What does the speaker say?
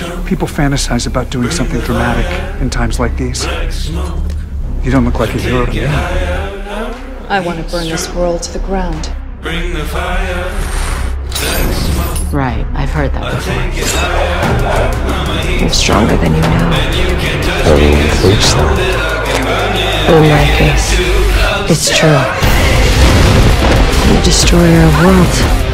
People fantasize about doing something dramatic in times like these. You don't look like a hero to me. I want to burn this world to the ground. Right, I've heard that before. You're stronger than you know. Everyone thinks that. In my case, it's true. I'm a destroyer of worlds.